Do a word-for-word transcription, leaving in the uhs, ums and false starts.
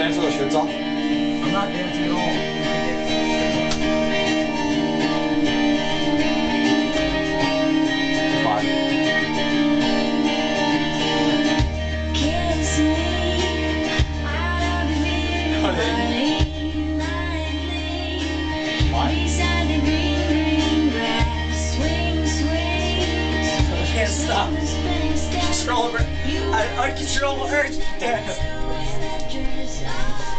dance with your shirts off? I'm not dancing at all. Stop. Control over. I uncontrollable urge. Damn.